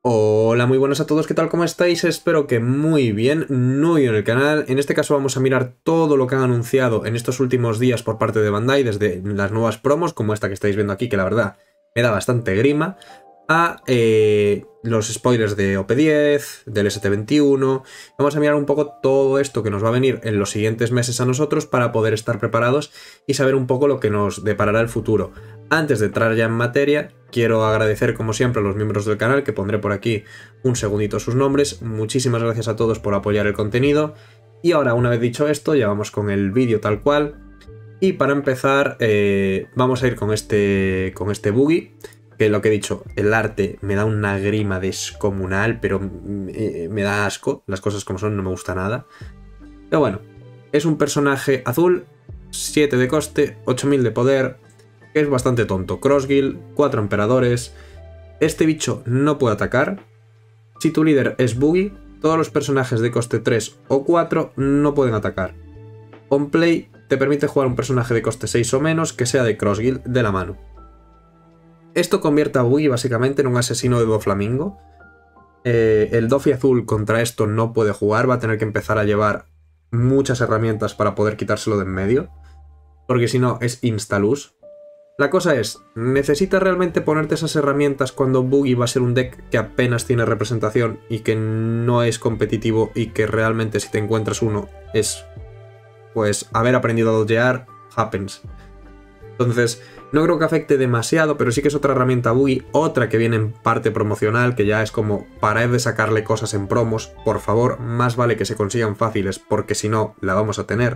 Hola, muy buenas a todos, ¿qué tal? ¿Cómo estáis? Espero que muy bien, nuevo en el canal. En este caso vamos a mirar todo lo que han anunciado en estos últimos días por parte de Bandai, desde las nuevas promos, como esta que estáis viendo aquí, que la verdad me da bastante grima, a los spoilers de OP10, del ST21. Vamos a mirar un poco todo esto que nos va a venir en los siguientes meses a nosotros para poder estar preparados y saber un poco lo que nos deparará el futuro. Antes de entrar ya en materia, quiero agradecer como siempre a los miembros del canal, que pondré por aquí un segundito sus nombres. Muchísimas gracias a todos por apoyar el contenido. Y ahora, una vez dicho esto, ya vamos con el vídeo tal cual. Y para empezar, vamos a ir con este buggy, que lo que he dicho, el arte me da una grima descomunal, pero me da asco, las cosas como son, no me gusta nada. Pero bueno, es un personaje azul, 7 de coste, 8000 de poder, que es bastante tonto. Crossguild, 4 emperadores. Este bicho no puede atacar. Si tu líder es buggy, todos los personajes de coste 3 o 4 no pueden atacar. On play te permite jugar un personaje de coste 6 o menos que sea de Crossguild de la mano. Esto convierte a Buggy básicamente en un asesino de Doflamingo. El Dofi azul contra esto no puede jugar, va a tener que empezar a llevar muchas herramientas para poder quitárselo de en medio, porque si no es instalus. La cosa es, ¿necesitas realmente ponerte esas herramientas cuando Buggy va a ser un deck que apenas tiene representación y que no es competitivo y que realmente si te encuentras uno es, pues, haber aprendido a dodgear, happens? Entonces, no creo que afecte demasiado, pero sí que es otra herramienta Buggy, otra que viene en parte promocional, que ya es como parar de sacarle cosas en promos. Por favor, más vale que se consigan fáciles, porque si no, la vamos a tener.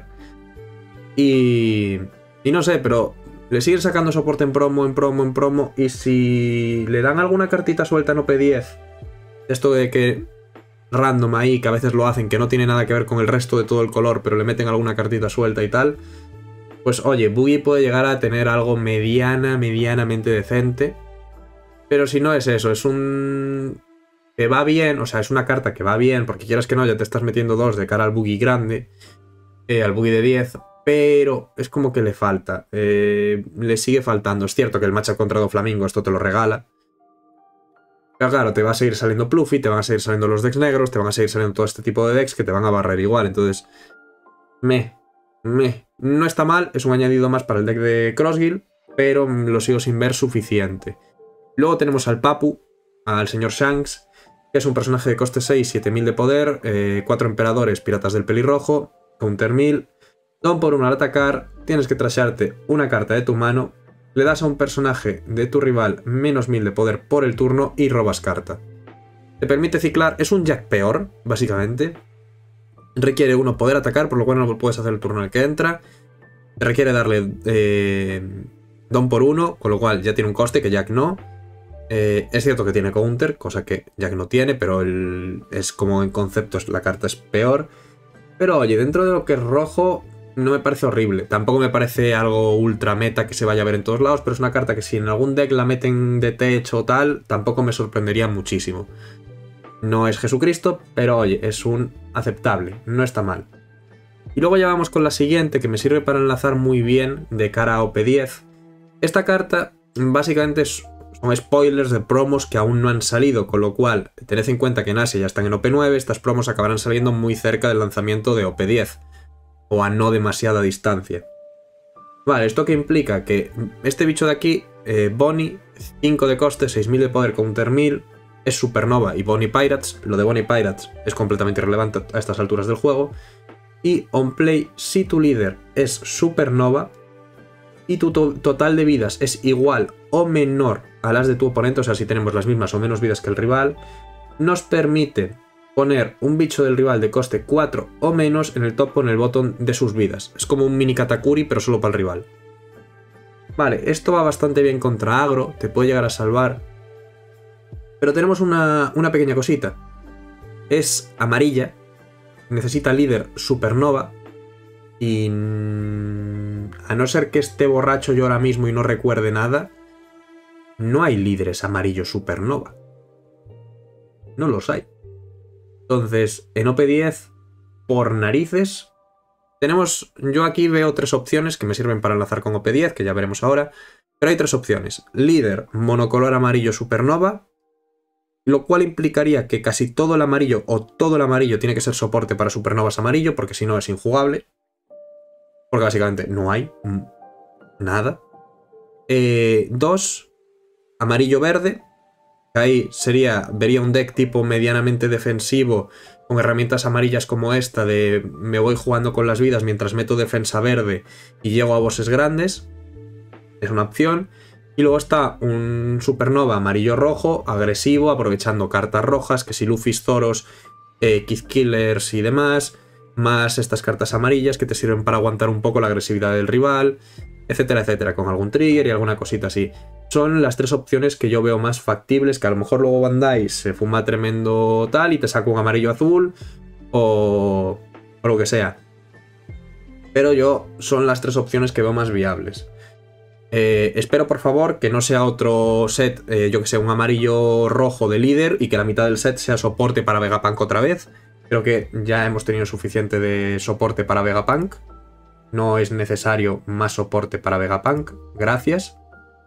Y no sé, pero le siguen sacando soporte en promo, y si le dan alguna cartita suelta en OP10, esto de que random ahí, que a veces lo hacen, que no tiene nada que ver con el resto de todo el color, pero le meten alguna cartita suelta y tal, pues oye, Buggy puede llegar a tener algo medianamente decente. Pero si no es eso, es un... que va bien, o sea, es una carta que va bien, porque quieras que no, ya te estás metiendo dos de cara al Buggy grande, al Buggy de 10, pero es como que le falta, le sigue faltando. Es cierto que el matchup contra Doflamingo esto te lo regala, pero claro, te va a seguir saliendo Pluffy, te van a seguir saliendo los decks negros, te van a seguir saliendo todo este tipo de decks que te van a barrer igual, entonces... No está mal, es un añadido más para el deck de Crossguild, pero lo sigo sin ver suficiente. Luego tenemos al Papu, al señor Shanks, que es un personaje de coste 6, 7000 de poder, 4 emperadores, piratas del pelirrojo, counter 1000, don por 1 al atacar, tienes que trashearte una carta de tu mano, le das a un personaje de tu rival menos 1000 de poder por el turno y robas carta. Te permite ciclar, es un Jack peor, básicamente. Requiere uno poder atacar, por lo cual no lo puedes hacer el turno en el que entra. Requiere darle don por 1, con lo cual ya tiene un coste que Jack no. Es cierto que tiene counter, cosa que Jack no tiene, pero es como en concepto la carta es peor. Pero oye, dentro de lo que es rojo no me parece horrible. Tampoco me parece algo ultra meta que se vaya a ver en todos lados, pero es una carta que si en algún deck la meten de techo o tal, tampoco me sorprendería muchísimo. No es Jesucristo, pero oye, es un aceptable, no está mal. Y luego ya vamos con la siguiente, que me sirve para enlazar muy bien de cara a OP10. Esta carta básicamente son spoilers de promos que aún no han salido, con lo cual tened en cuenta que en Asia ya están en OP9, estas promos acabarán saliendo muy cerca del lanzamiento de OP10, o a no demasiada distancia. Vale, ¿esto qué implica? Que este bicho de aquí, Bonnie, 5 de coste, 6000 de poder, counter 1000, es Supernova y Bonnie Pirates. Lo de Bonnie Pirates es completamente irrelevante a estas alturas del juego. Y on play, si tu líder es Supernova y tu total de vidas es igual o menor a las de tu oponente, o sea, si tenemos las mismas o menos vidas que el rival, nos permite poner un bicho del rival de coste 4 o menos en el top o en el bottom de sus vidas. Es como un mini Katakuri, pero solo para el rival. Vale, esto va bastante bien contra agro, te puede llegar a salvar. Pero tenemos una pequeña cosita. Es amarilla, necesita líder Supernova, y a no ser que esté borracho yo ahora mismo y no recuerde nada, no hay líderes amarillos Supernova. No los hay. Entonces, en OP10, por narices, tenemos... Yo aquí veo 3 opciones que me sirven para enlazar con OP10, que ya veremos ahora. Pero hay 3 opciones. Líder monocolor amarillo Supernova, lo cual implicaría que casi todo el amarillo o todo el amarillo tiene que ser soporte para supernovas amarillo, porque si no es injugable. Porque básicamente no hay nada. 2, amarillo-verde. Ahí vería un deck tipo medianamente defensivo con herramientas amarillas como esta de me voy jugando con las vidas mientras meto defensa verde y llego a bosses grandes. Es una opción. Y luego está un supernova amarillo-rojo, agresivo, aprovechando cartas rojas, que si Luffy, Zoros, Kid Killers y demás, más estas cartas amarillas que te sirven para aguantar un poco la agresividad del rival, etcétera, etcétera, con algún trigger y alguna cosita así. Son las 3 opciones que yo veo más factibles, que a lo mejor luego Bandai se fuma tremendo tal y te saca un amarillo-azul o lo que sea. Pero son las 3 opciones que veo más viables. Espero por favor que no sea otro set, yo que sé, un amarillo rojo de líder y que la mitad del set sea soporte para Vegapunk otra vez. Creo que ya hemos tenido suficiente de soporte para Vegapunk. No es necesario más soporte para Vegapunk. Gracias.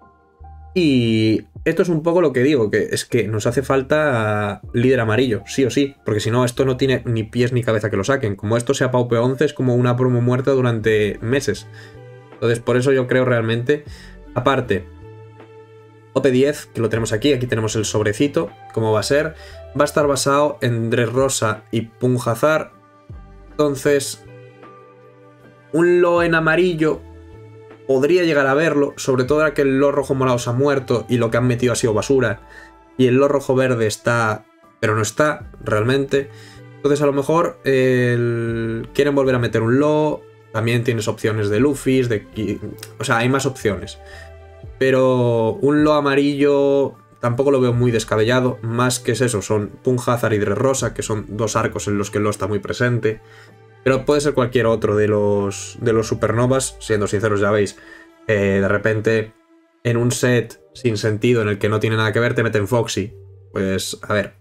Y esto es un poco lo que digo, que es que nos hace falta líder amarillo, sí o sí, porque si no esto no tiene ni pies ni cabeza que lo saquen. Como esto sea Paupe 11 es como una promo muerta durante meses. Entonces por eso yo creo realmente, aparte, OP10, que lo tenemos aquí tenemos el sobrecito, cómo va a ser, va a estar basado en Dressrosa y Punjazar. Entonces, un Lo en amarillo podría llegar a verlo, sobre todo ahora que el Lo rojo morado se ha muerto y lo que han metido ha sido basura, y el Lo rojo verde está, pero no está realmente. Entonces a lo mejor quieren volver a meter un Lo. También tienes opciones de Luffy, o sea, hay más opciones. Pero un Lo amarillo tampoco lo veo muy descabellado. Más que es eso, son Punjazar y Dressrosa, que son 2 arcos en los que Lo está muy presente. Pero puede ser cualquier otro de los supernovas, siendo sinceros ya veis. De repente, en un set sin sentido, en el que no tiene nada que ver, te meten Foxy. Pues, a ver,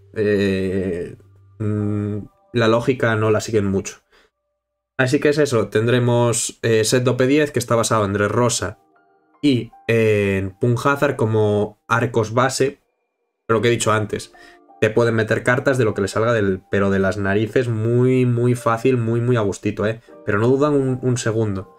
la lógica no la siguen mucho. Así que es eso, tendremos set de OP10 que está basado en Dressrosa y en Punjazar como arcos base, pero lo que he dicho antes, te pueden meter cartas de lo que le salga pero de las narices muy muy fácil, muy muy a gustito, pero no dudan un segundo.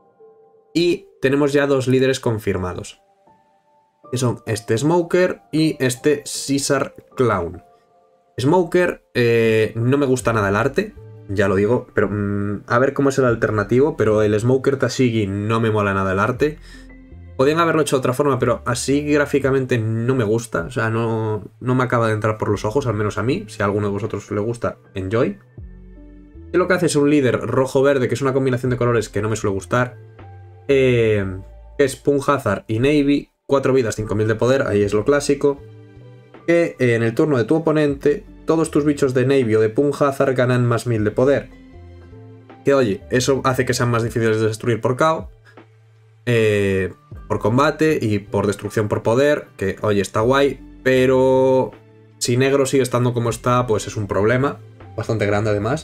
Y tenemos ya 2 líderes confirmados, que son este Smoker y este Caesar Clown. Smoker, no me gusta nada el arte, ya lo digo, pero a ver cómo es el alternativo, pero el Smoker Tashigi no me mola nada el arte. Podrían haberlo hecho de otra forma, pero así gráficamente no me gusta, o sea, no me acaba de entrar por los ojos, al menos a mí. Si a alguno de vosotros le gusta, enjoy. Y lo que hace es un líder rojo-verde, que es una combinación de colores que no me suele gustar, que es Punjazar y Navy, 4 vidas, 5000 de poder, ahí es lo clásico, que en el turno de tu oponente todos tus bichos de Navy o de Punjazar ganan más 1000 de poder. Que oye, eso hace que sean más difíciles de destruir por KO, por combate y por destrucción por poder, que oye, está guay, pero si negro sigue estando como está, pues es un problema, bastante grande además.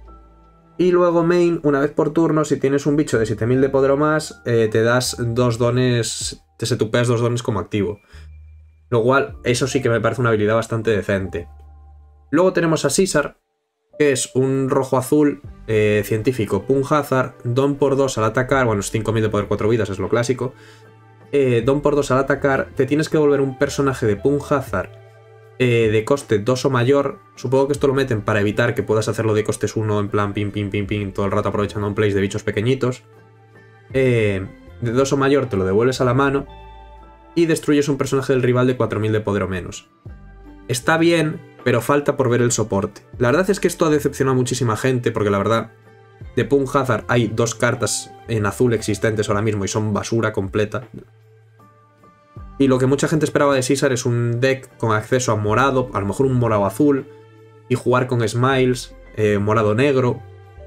Y luego main, una vez por turno, si tienes un bicho de 7000 de poder o más, te das 2 dones, te setupeas 2 dones como activo. Lo cual, eso sí que me parece una habilidad bastante decente. Luego tenemos a Caesar, que es un rojo-azul científico Punjazar, don por 2 al atacar, bueno, es 5000 de poder, 4 vidas, es lo clásico. Don por 2 al atacar, te tienes que volver un personaje de Punjazar de coste 2 o mayor. Supongo que esto lo meten para evitar que puedas hacerlo de costes 1 en plan pim pim pim pim todo el rato aprovechando un place de bichos pequeñitos. De 2 o mayor te lo devuelves a la mano y destruyes un personaje del rival de 4000 de poder o menos. Está bien, pero falta por ver el soporte. La verdad es que esto ha decepcionado a muchísima gente, porque la verdad, de Punjazar hay 2 cartas en azul existentes ahora mismo y son basura completa. Y lo que mucha gente esperaba de Caesar es un deck con acceso a morado, a lo mejor un morado azul, y jugar con Smiles, morado negro.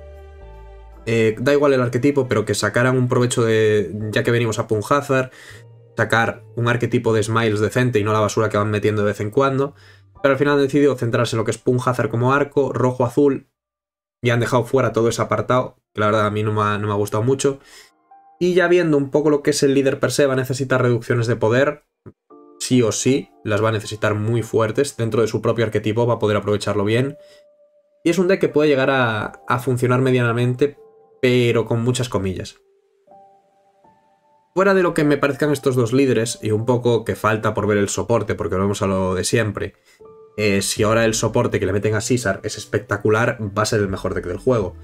Da igual el arquetipo, pero que sacaran un provecho ya que venimos a Punjazar, sacar un arquetipo de Smiles decente y no la basura que van metiendo de vez en cuando. Pero al final han decidido centrarse en lo que es Punjazar como arco, rojo-azul, y han dejado fuera todo ese apartado, que la verdad a mí no me ha gustado mucho. Y ya viendo un poco lo que es el líder per se, va a necesitar reducciones de poder. sí o sí las va a necesitar muy fuertes dentro de su propio arquetipo, va a poder aprovecharlo bien. Y es un deck que puede llegar a funcionar medianamente, pero con muchas comillas. Fuera de lo que me parezcan estos dos líderes, y un poco que falta por ver el soporte, porque volvemos a lo de siempre, si ahora el soporte que le meten a Caesar es espectacular, va a ser el mejor deck del juego.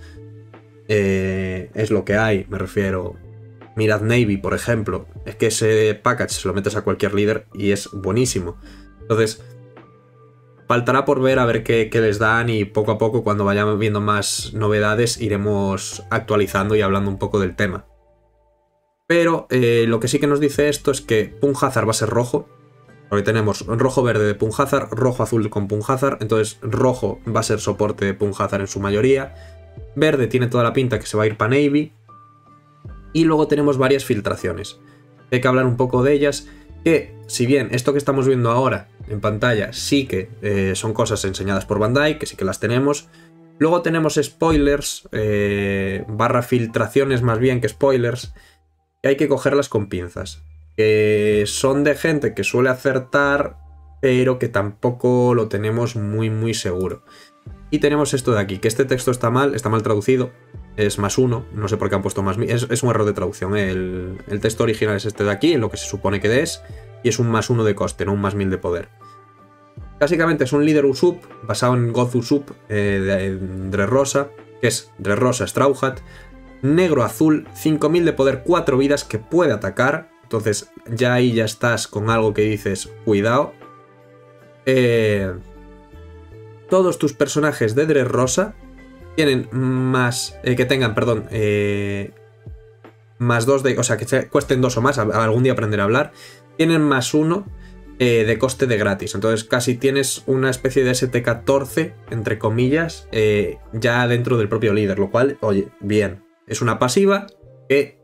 Es lo que hay, me refiero. Mirad Navy, por ejemplo. Es que ese package se lo metes a cualquier líder y es buenísimo. Entonces, faltará por ver a ver qué les dan, y poco a poco, cuando vayamos viendo más novedades, iremos actualizando y hablando un poco del tema. Pero lo que sí que nos dice esto es que Punhazard va a ser rojo. Porque tenemos rojo-verde de Punhazard, rojo-azul con Punhazard. Entonces rojo va a ser soporte de Punhazard en su mayoría. Verde tiene toda la pinta que se va a ir para Navy. Y luego tenemos varias filtraciones. Hay que hablar un poco de ellas. Que si bien esto que estamos viendo ahora en pantalla sí que son cosas enseñadas por Bandai, que sí que las tenemos. Luego tenemos spoilers, barra filtraciones más bien que spoilers. Que hay que cogerlas con pinzas. Que son de gente que suele acertar, pero que tampoco lo tenemos muy seguro. Y tenemos esto de aquí, que este texto está mal traducido, es +1, no sé por qué han puesto +1000, es un error de traducción, ¿eh? El texto original es este de aquí, lo que se supone que es, y es un +1 de coste, no un +1000 de poder. Básicamente es un líder Usup, basado en God Usup de Dressrosa, que es Dressrosa Straw Hat, negro-azul, 5000 de poder, 4 vidas, que puede atacar. Entonces ya ahí ya estás con algo que dices, cuidado. Todos tus personajes de Dressrosa tienen más... que tengan, perdón, +2 de... O sea, que cuesten 2 o más, algún día aprenderé a hablar. Tienen +1 de coste de gratis. Entonces casi tienes una especie de ST14, entre comillas, ya dentro del propio líder. Lo cual, oye, bien. Es una pasiva que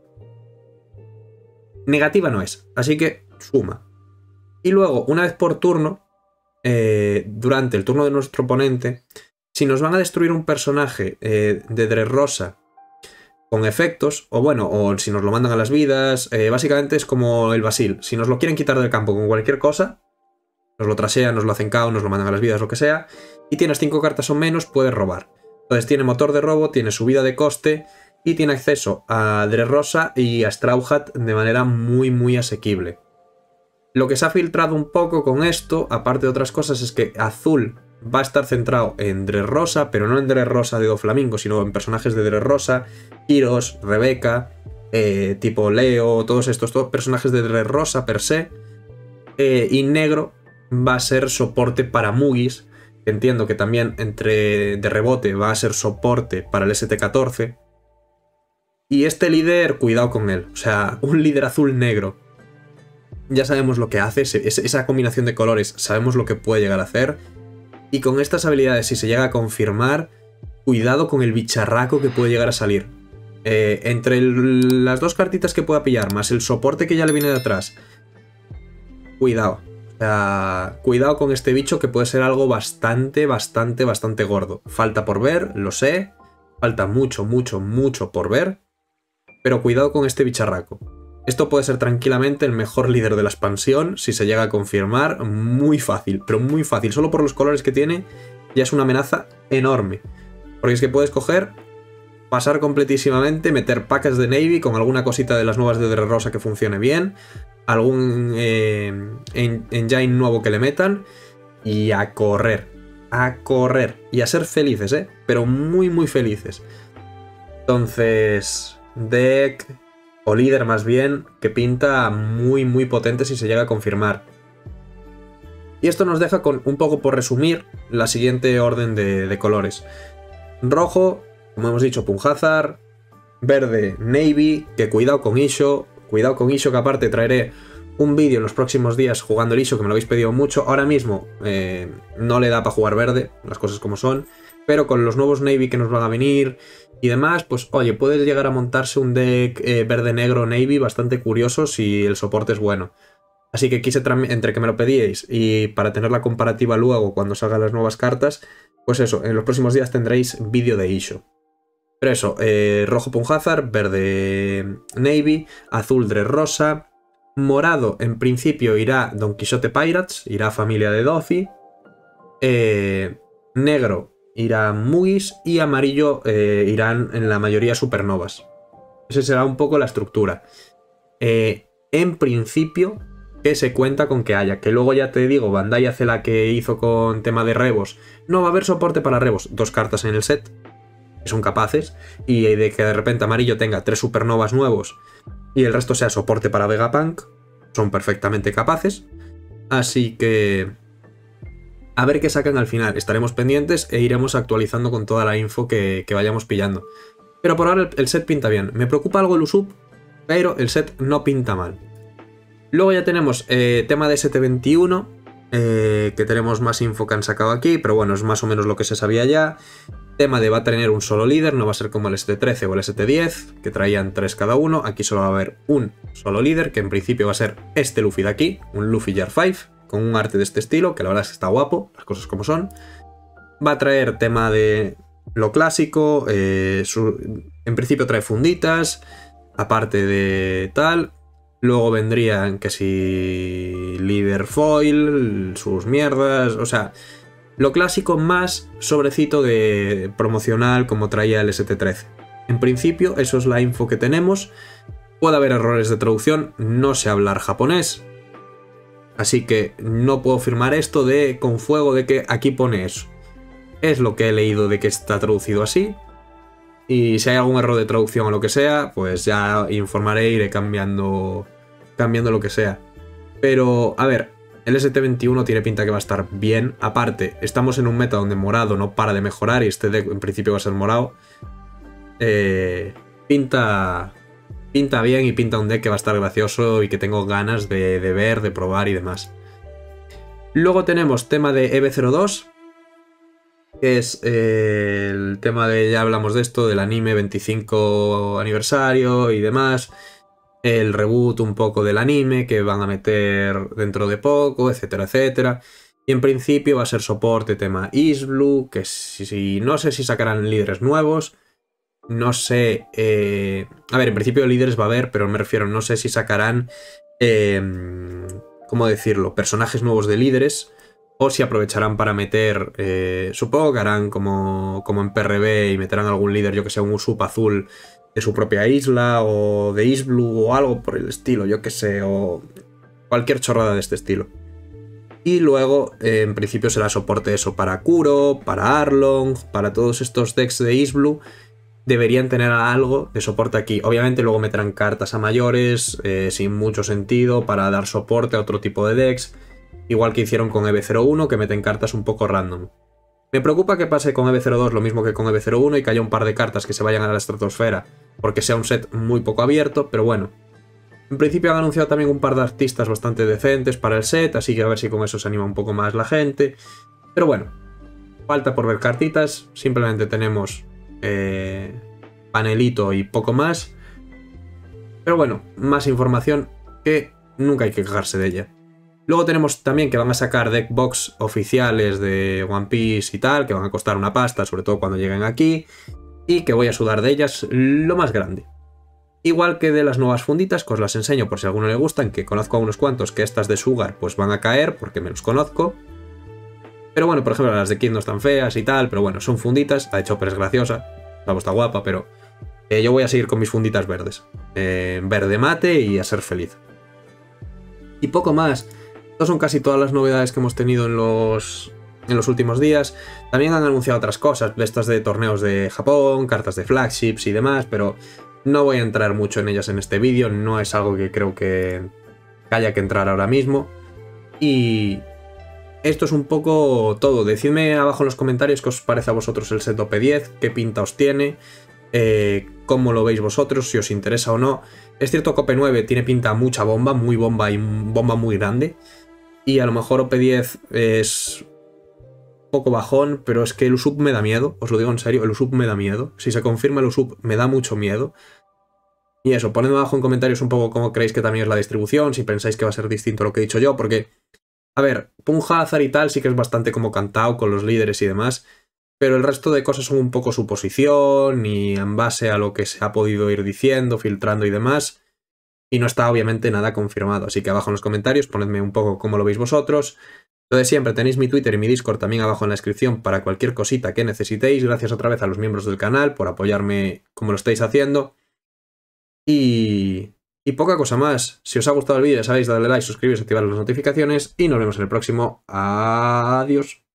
negativa no es, así que suma. Y luego, una vez por turno, durante el turno de nuestro oponente, si nos van a destruir un personaje de Dressrosa con efectos, o bueno, o si nos lo mandan a las vidas, básicamente es como el Basil. Si nos lo quieren quitar del campo con cualquier cosa, nos lo trashean, nos lo hacen KO, nos lo mandan a las vidas, lo que sea, y tienes 5 cartas o menos, puedes robar. Entonces tiene motor de robo, tiene subida de coste, y tiene acceso a Dressrosa y a Straw Hat de manera muy asequible. Lo que se ha filtrado un poco con esto, aparte de otras cosas, es que azul va a estar centrado en Dressrosa, pero no en Dressrosa de Doflamingo, sino en personajes de Dressrosa, Kyros, Rebeca, tipo Leo, todos estos personajes de Dressrosa per se. Y negro va a ser soporte para Mugis, que entiendo que también de rebote va a ser soporte para el ST14. Y este líder, cuidado con él. O sea, un líder azul-negro. Ya sabemos lo que hace, esa combinación de colores, sabemos lo que puede llegar a hacer. Y con estas habilidades, si se llega a confirmar, cuidado con el bicharraco que puede llegar a salir. Entre las dos cartitas que pueda pillar, más el soporte que ya le viene de atrás. Cuidado. O sea, cuidado con este bicho, que puede ser algo bastante gordo. Falta por ver, lo sé. Falta mucho por ver. Pero cuidado con este bicharraco. Esto puede ser tranquilamente el mejor líder de la expansión, si se llega a confirmar. Muy fácil, pero muy fácil. Solo por los colores que tiene, ya es una amenaza enorme. Porque es que puedes coger, pasar completísimamente, meter packs de Navy con alguna cosita de las nuevas de Dressrosa que funcione bien, algún engine nuevo que le metan, y a correr. A correr. Y a ser felices, pero muy felices. Entonces... deck, o líder más bien, que pinta muy potente si se llega a confirmar. Y esto nos deja con, un poco por resumir, la siguiente orden de colores. Rojo, como hemos dicho, Punhazard. Verde, Navy, que cuidado con Isho, que aparte traeré un vídeo en los próximos días jugando el Isho, que me lo habéis pedido mucho. Ahora mismo no le da para jugar verde, las cosas como son, pero con los nuevos Navy que nos van a venir y demás, pues oye, puedes llegar a montarse un deck verde-negro Navy bastante curioso si el soporte es bueno. Así que quise, entre que me lo pedíais y para tener la comparativa luego cuando salgan las nuevas cartas, pues eso, en los próximos días tendréis vídeo de Isho. Pero eso, rojo Punhazard, verde Navy, azul Dressrosa, Morado, en principio, irá Don Quixote Pirates, irá familia de Doffy. Negro irá Mugis y amarillo irán en la mayoría supernovas. Esa será un poco la estructura. En principio, que se cuenta con que haya. Que luego ya te digo, Bandai hace la que hizo con tema de rebos. No va a haber soporte para rebos. 2 cartas en el set, que son capaces. Y de que de repente amarillo tenga 3 supernovas nuevos y el resto sea soporte para Vegapunk, son perfectamente capaces. Así que a ver qué sacan al final. Estaremos pendientes e iremos actualizando con toda la info que vayamos pillando. Pero por ahora el set pinta bien. Me preocupa algo el Usopp, pero el set no pinta mal. Luego ya tenemos tema de ST21, que tenemos más info que han sacado aquí, pero bueno, es más o menos lo que se sabía ya. Tema de va a tener un solo líder, no va a ser como el ST13 o el ST10, que traían 3 cada uno. Aquí solo va a haber un solo líder, que en principio va a ser este Luffy de aquí, un Luffy Year 5, con un arte de este estilo, que la verdad es que está guapo, las cosas como son. Va a traer tema de lo clásico, en principio trae funditas, aparte de tal. Luego vendrían que si líder foil, sus mierdas, o sea, lo clásico más sobrecito de promocional como traía el ST13. En principio, eso es la info que tenemos. Puede haber errores de traducción, no sé hablar japonés, así que no puedo firmar esto de con fuego de que aquí pone eso. Es lo que he leído de que está traducido así. Y si hay algún error de traducción o lo que sea, pues ya informaré e iré cambiando lo que sea. Pero, a ver, el ST21 tiene pinta que va a estar bien. Aparte, estamos en un meta donde morado no para de mejorar y este deck en principio va a ser morado. Pinta bien y pinta un deck que va a estar gracioso y que tengo ganas de ver, de probar y demás. Luego tenemos tema de EV02, que es el tema de, ya hablamos de esto, del anime 25 aniversario y demás. El reboot un poco del anime que van a meter dentro de poco, etcétera, etcétera. Y en principio va a ser soporte tema East Blue, que no sé si sacarán líderes nuevos. No sé... a ver, en principio líderes va a haber, pero me refiero, no sé si sacarán... ¿cómo decirlo? Personajes nuevos de líderes. O si aprovecharán para meter... supongo que harán como en PRB y meterán algún líder, yo que sé, un Usopp azul de su propia isla, o de East Blue, o algo por el estilo, yo que sé, o cualquier chorrada de este estilo. Y luego, en principio será soporte eso para Kuro, para Arlong, para todos estos decks de East Blue. Deberían tener algo de soporte aquí. Obviamente luego meterán cartas a mayores, sin mucho sentido, para dar soporte a otro tipo de decks. Igual que hicieron con EV01, que meten cartas un poco random. Me preocupa que pase con EV02 lo mismo que con EV01 y que haya un par de cartas que se vayan a la estratosfera, porque sea un set muy poco abierto, pero bueno. En principio han anunciado también un par de artistas bastante decentes para el set, así que a ver si con eso se anima un poco más la gente. Pero bueno, falta por ver cartitas, simplemente tenemos panelito y poco más. Pero bueno, más información que nunca hay que quejarse de ella. Luego tenemos también que van a sacar deck box oficiales de One Piece y tal, que van a costar una pasta, sobre todo cuando lleguen aquí, y que voy a sudar de ellas lo más grande. Igual que de las nuevas funditas, que os las enseño por si a alguno le gustan, que conozco a unos cuantos que estas de Sugar pues van a caer, porque me los conozco. Pero bueno, por ejemplo, las de Kid no están feas y tal, pero bueno, son funditas, la de Chopper es graciosa, la está guapa, pero yo voy a seguir con mis funditas verdes. Verde mate y a ser feliz. Y poco más. Estas son casi todas las novedades que hemos tenido en los últimos días. También han anunciado otras cosas, estas de torneos de Japón, cartas de flagships y demás, pero no voy a entrar mucho en ellas en este vídeo, no es algo que creo que haya que entrar ahora mismo. Y esto es un poco todo. Decidme abajo en los comentarios qué os parece a vosotros el set OP10, qué pinta os tiene, cómo lo veis vosotros, si os interesa o no. Es cierto que OP9 tiene pinta mucha bomba, muy bomba y bomba muy grande. Y a lo mejor OP10 es poco bajón, pero es que el Usopp me da miedo, os lo digo en serio, el Usopp me da miedo. Si se confirma el Usopp me da mucho miedo. Y eso, ponedme abajo en comentarios un poco cómo creéis que también es la distribución, si pensáis que va a ser distinto a lo que he dicho yo, porque, a ver, Punjazar y tal sí que es bastante como cantado con los líderes y demás, pero el resto de cosas son un poco suposición y en base a lo que se ha podido ir diciendo, filtrando y demás. y no está obviamente nada confirmado. Así que abajo en los comentarios ponedme un poco cómo lo veis vosotros. Lo de siempre, tenéis mi Twitter y mi Discord también abajo en la descripción para cualquier cosita que necesitéis. Gracias otra vez a los miembros del canal por apoyarme como lo estáis haciendo. Y poca cosa más. Si os ha gustado el vídeo, ya sabéis, darle like, suscribiros, activar las notificaciones y nos vemos en el próximo. Adiós.